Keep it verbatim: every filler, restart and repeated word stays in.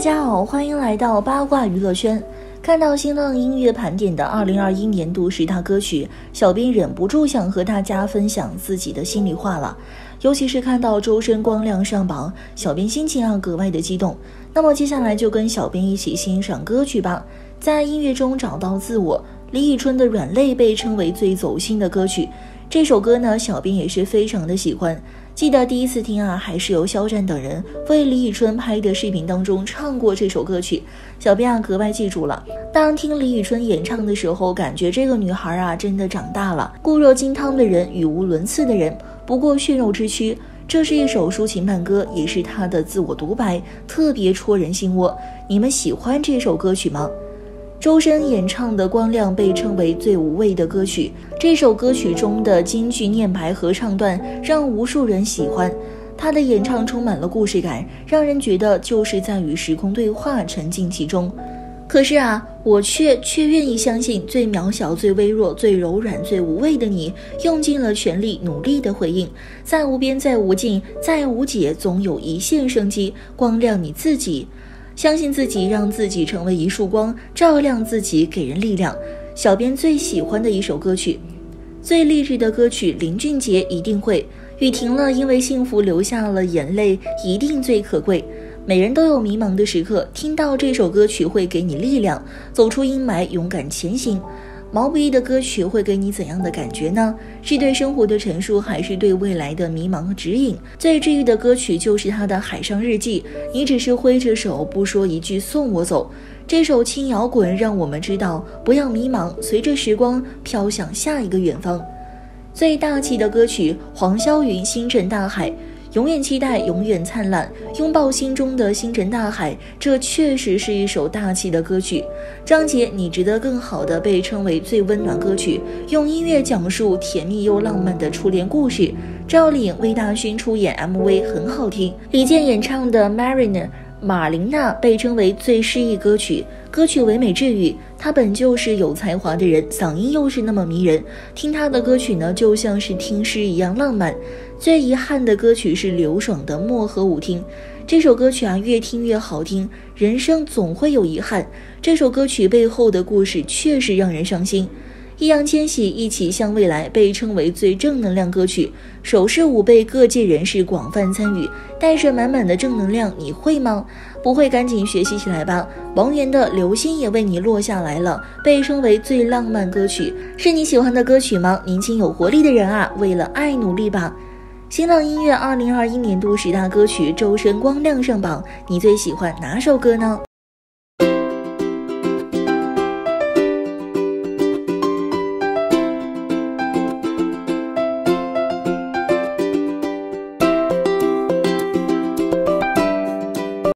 家好，欢迎来到八卦娱乐圈。看到新浪音乐盘点的二零二一年度十大歌曲，小编忍不住想和大家分享自己的心里话了。尤其是看到周深光亮上榜，小编心情啊格外的激动。那么接下来就跟小编一起欣赏歌曲吧。在音乐中找到自我，李宇春的《软肋》被称为最走心的歌曲。这首歌呢，小编也是非常的喜欢。记得第一次听啊，还是由肖战等人为李宇春拍的视频当中唱过这首歌曲，小编啊格外记住了。当听李宇春演唱的时候，感觉这个女孩啊真的长大了，固若金汤的人，语无伦次的人，不过血肉之躯。这是一首抒情慢歌，也是她的自我独白，特别戳人心窝。你们喜欢这首歌曲吗？周深演唱的《光亮》被称为最无畏的歌曲，这首歌曲中的京剧念白合唱段让无数人喜欢，他的演唱充满了故事感，让人觉得就是在与时空对话，沉浸其中。可是啊，我却却愿意相信，最渺小、最微弱、最柔软、最无畏的你，用尽了全力，努力的回应。再无边，再无尽，再无解，总有一线生机，光亮你自己。相信自己，让自己成为一束光，照亮自己，给人力量。小编最喜欢的一首歌曲，最励志的歌曲，林俊杰一定会。雨停了，因为幸福流下了眼泪，一定最可贵。每人都有迷茫的时刻，听到这首歌曲会给你力量，走出阴霾，勇敢前行。毛不易的歌曲会给你怎样的感觉呢？是对生活的陈述，还是对未来的迷茫和指引？最治愈的歌曲就是他的《海上日记》，你只是挥着手，不说一句送我走。这首轻摇滚让我们知道，不要迷茫，随着时光飘向下一个远方。最大气的歌曲，黄霄云《星辰大海》。永远期待，永远灿烂，拥抱心中的星辰大海，这确实是一首大气的歌曲。张杰，你值得更好的被称为最温暖歌曲，用音乐讲述甜蜜又浪漫的初恋故事。赵丽颖、魏大勋出演 M V 很好听。李健演唱的 Marina 马琳娜被称为最诗意歌曲，歌曲唯美治愈。他本就是有才华的人，嗓音又是那么迷人，听他的歌曲呢，就像是听诗一样浪漫。最遗憾的歌曲是刘爽的《漠河舞厅》，这首歌曲啊，越听越好听。人生总会有遗憾，这首歌曲背后的故事确实让人伤心。易烊千玺《一起向未来》被称为最正能量歌曲，手势舞被各界人士广泛参与，带着满满的正能量，你会吗？不会赶紧学习起来吧。王源的《流星也为你落下来了》被称为最浪漫歌曲，是你喜欢的歌曲吗？年轻有活力的人啊，为了爱努力吧。新浪音乐二零二一年度十大歌曲，周深光亮上榜，你最喜欢哪首歌呢？